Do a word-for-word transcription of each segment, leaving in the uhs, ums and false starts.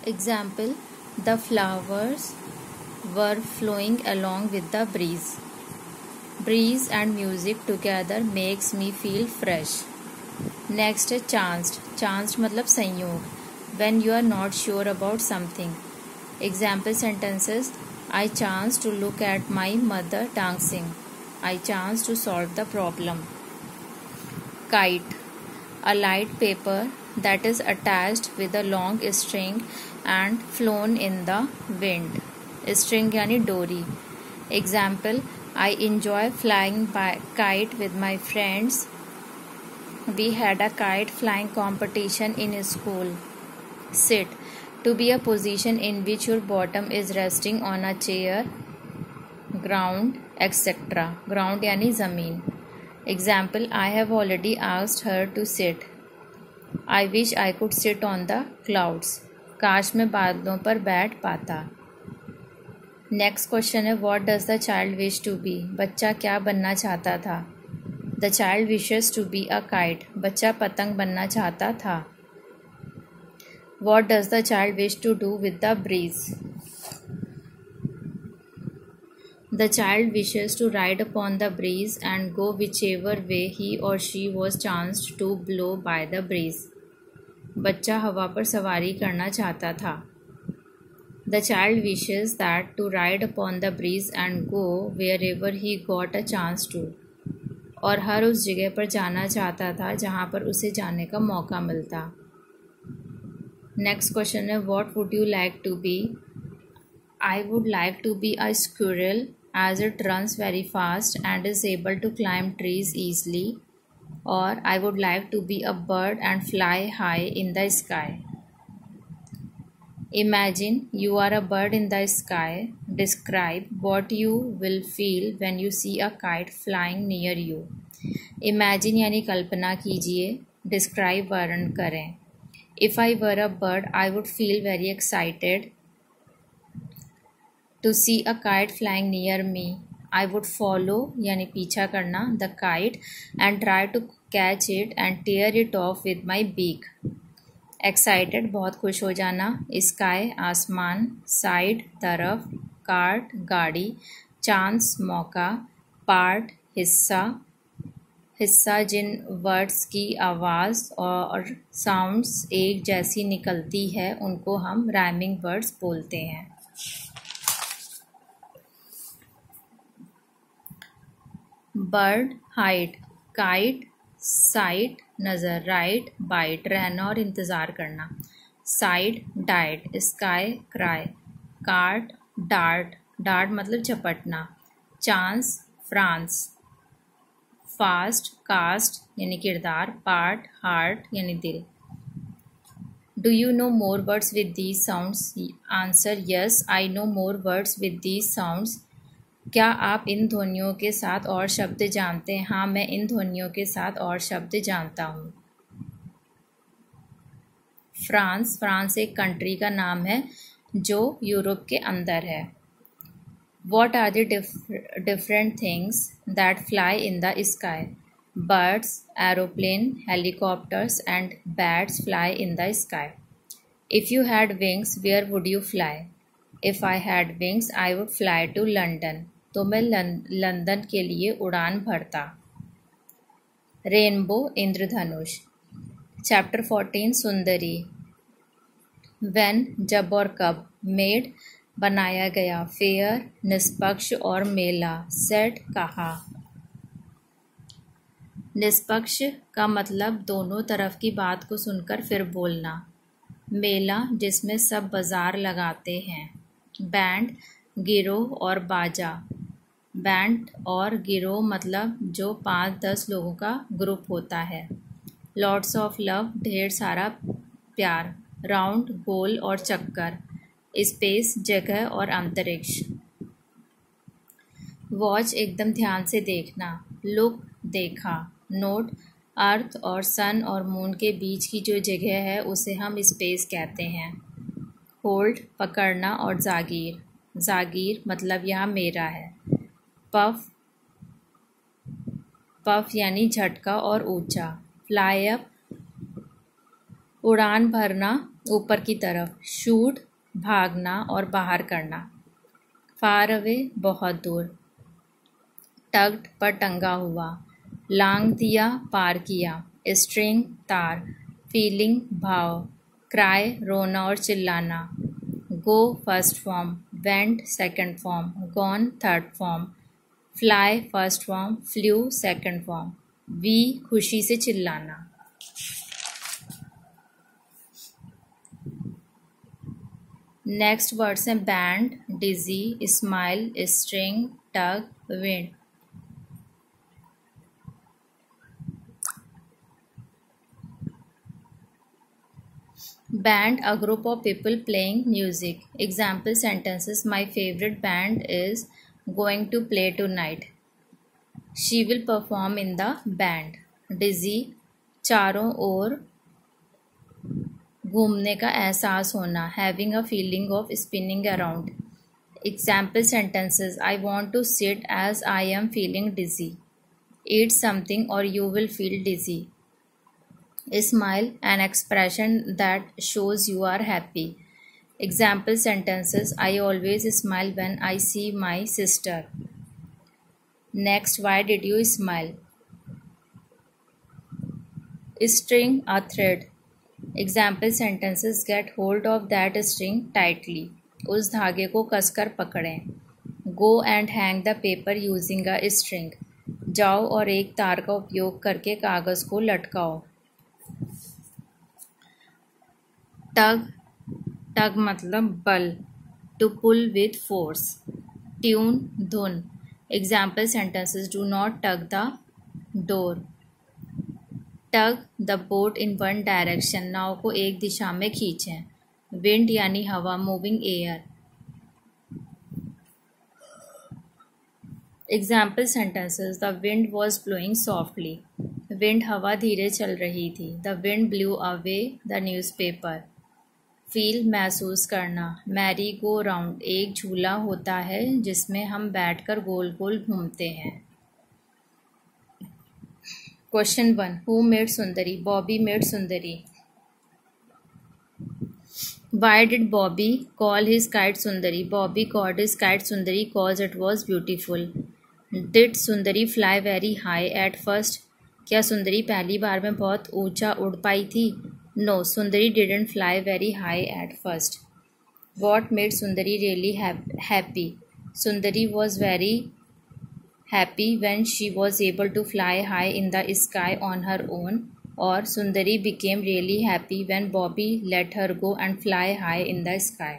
Example, the flowers were flowing along with the breeze. Breeze and music together makes me feel fresh. Next है chanced. Chanced मतलब संयोग. When you are not sure about something. Example sentences, I chanced to look at my mother dancing. I chanced to solve the problem. Kite, a light paper that is attached with a long string and flown in the wind. String यानी डोरी. Example, I enjoy flying by kite with my friends. We had a kite flying competition in school. Sit, to be a position in which your bottom is resting on a chair, ground, et cetera. Ground यानी ज़मीन. Example, I have already asked her to sit. I wish I could sit on the clouds. काश मैं बादलों पर बैठ पाता. Next question है, what does the child wish to be. बच्चा क्या बनना चाहता था. The child wishes to be a kite. बच्चा पतंग बनना चाहता था. What does the child wish to do with the breeze. The child wishes to ride upon the breeze and go whichever way he or she was chanced to blow by the breeze. बच्चा हवा पर सवारी करना चाहता था. The child wishes that to ride upon the breeze and go wherever he got a chance to. और हर उस जगह पर जाना चाहता था जहाँ पर उसे जाने का मौका मिलता. नेक्स्ट क्वेश्चन है, what would you like to be. I would like to be a squirrel as it runs very fast and is able to climb trees easily. Or I would like to be a bird and fly high in the sky. Imagine you are a bird in the sky. Describe what you will feel when you see a kite flying near you. Imagine यानी कल्पना कीजिए. Describe वर्णन करें. If I were a bird, I would feel very excited to see a kite flying near me. I would follow यानी पीछा करना the kite and try to catch it and tear it off with my beak. Excited बहुत खुश हो जाना. Sky आसमान. Side तरफ. Cart गाड़ी. चांस मौका. पार्ट हिस्सा. हिस्सा जिन वर्ड्स की आवाज़ और साउंड्स एक जैसी निकलती है उनको हम राइमिंग वर्ड्स बोलते हैं. Bird height. काइट साइट नज़र. राइट बाइट रहना और इंतज़ार करना. Side diet. Sky cry. Cart dart. Dart मतलब झपटना. Chance France. फास्ट कास्ट यानी किरदार. पार्ट हार्ट यानी दिल. Do you know more words with these sounds. Answer yes, I know more words with these sounds. क्या आप इन ध्वनियों के साथ और शब्द जानते हैं. हाँ, मैं इन ध्वनियों के साथ और शब्द जानता हूँ. फ्रांस. फ्रांस एक कंट्री का नाम है जो यूरोप के अंदर है. What are the different things that fly in the sky. Birds, aeroplanes, helicopters and bats fly in the sky. If you had wings where would you fly. If I had wings I would fly to London. तो मैं London के लिए उड़ान भरता. Rainbow इंद्रधनुष. Chapter fourteen Sundari. When जब और कब. मेड बनाया गया. फेयर निष्पक्ष और मेला. सेट कहा. निष्पक्ष का मतलब दोनों तरफ की बात को सुनकर फिर बोलना. मेला जिसमें सब बाजार लगाते हैं. बैंड गिरोह और बाजा. बैंड और गिरोह मतलब जो पाँच दस लोगों का ग्रुप होता है. लॉट्स ऑफ लव ढेर सारा प्यार. राउंड गोल और चक्कर. स्पेस जगह और अंतरिक्ष. वॉच एकदम ध्यान से देखना. लुक देखा. नोट अर्थ और सन और मून के बीच की जो जगह है उसे हम स्पेस कहते हैं. होल्ड पकड़ना और जागीर. जागीर मतलब यह मेरा है. पफ पफ यानी झटका और ऊंचा. फ्लाई अप उड़ान भरना ऊपर की तरफ, शूट भागना और बाहर करना, फार अवे बहुत दूर, टग्ड पर टंगा हुआ, लांग दिया पार किया, स्ट्रिंग तार, फीलिंग भाव, क्राई रोना और चिल्लाना, go first form, went second form, gone third form, fly first form, flew second form, whee खुशी से चिल्लाना। नेक्स्ट वर्ड्स हैं band, dizzy, smile, string, tug, wind. Band, a group of people playing music. Example sentences: my favorite band is going to play tonight. She will perform in the band. Dizzy, चारों ओर घूमने का एहसास होना, having a feeling of spinning around. Example sentences: I want to sit as I am feeling dizzy. Eat something or you will feel dizzy. Smile, an expression that shows you are happy. Example sentences: I always smile when I see my sister. Next, why did you smile? String, a thread. Example sentences: get hold of that string tightly. उस धागे को कसकर पकड़ें. Go and hang the paper using a string. जाओ और एक तार का उपयोग करके कागज को लटकाओ. टग, टग मतलब बल, to pull with force. Tune, धुन. Example sentences: do not tug the door. Tug the boat in one direction, नाव को एक दिशा में खींचें. विंड यानी हवा, moving air. Example sentences: the wind was blowing softly. Wind हवा धीरे चल रही थी. The wind blew away the newspaper. Feel, महसूस करना. मैरी गो राउंड, एक झूला होता है जिसमें हम बैठकर गोल गोल घूमते हैं. Question one, who made Sundari? Bobby made Sundari. Why did Bobby call his kite Sundari? Bobby called his kite Sundari cause it was beautiful. Did Sundari fly very high at first? क्या सुंदरी पहली बार में बहुत ऊंचा उड़ पाई थी? No, Sundari didn't fly very high at first. What made Sundari really happy? Sundari was very happy when she was able to fly high in the sky on her own. Or Sundari became really happy when Bobby let her go and fly high in the sky.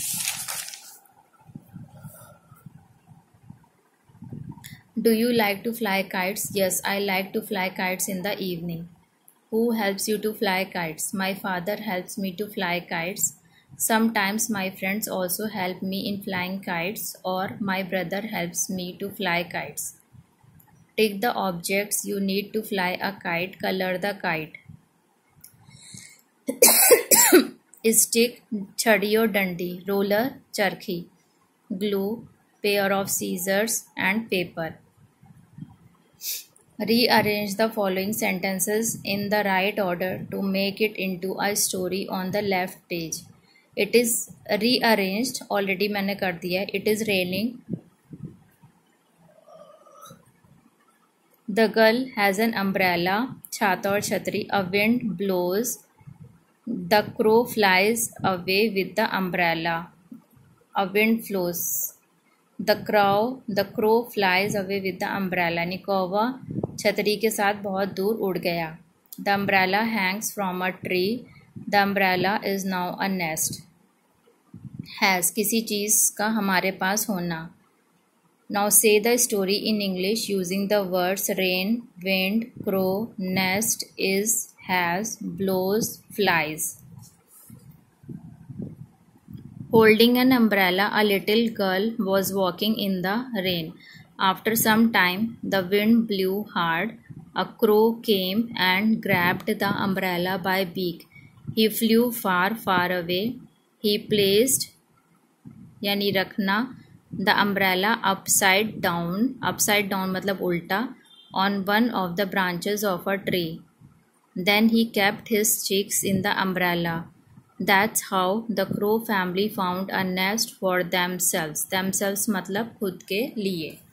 Do you like to fly kites? Yes, I like to fly kites in the evening. Who helps you to fly kites? My father helps me to fly kites. Sometimes my friends also help me in flying kites, or my brother helps me to fly kites. Take the objects you need to fly a kite. Color the kite. Stick, chhadi or dandi. Roller, charkhi. Glue, pair of scissors and paper. Rearrange the following sentences in the right order to make it into a story on the left page. It is rearranged, already मैंने कर दिया है. It is raining. The girl has an umbrella, छाता और छतरी. A wind blows. The crow flies away with the umbrella. A wind flows. The crow the crow flies away with the umbrella. यानी कौवा छतरी के साथ बहुत दूर उड़ गया. The umbrella hangs from a tree. The umbrella is now a nest. Has, किसी चीज़ का हमारे पास होना. Now say the story in English using the words rain, wind, crow, nest, is, has, blows, flies. Holding an umbrella, a little girl was walking in the rain. After some time, the wind blew hard. A crow came and grabbed the umbrella by beak. He flew far, far away. He placed, यानी रखना, the umbrella upside down. Upside down मतलब उल्टा. On one of the branches of a tree. Then he kept his cheeks in the umbrella. That's how the crow family found a nest for themselves. Themselves मतलब खुद के लिए.